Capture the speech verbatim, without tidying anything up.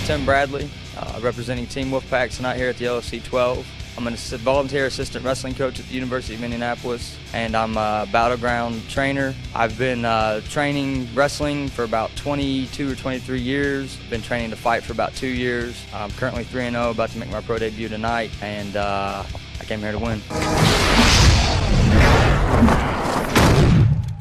Tim Bradley, uh, representing Team Wolfpack tonight here at the L F C twelve. I'm a volunteer assistant wrestling coach at the University of Indianapolis, and I'm a battleground trainer. I've been uh, training wrestling for about twenty-two or twenty-three years. Been training to fight for about two years. I'm currently three and oh, about to make my pro debut tonight, and uh, I came here to win.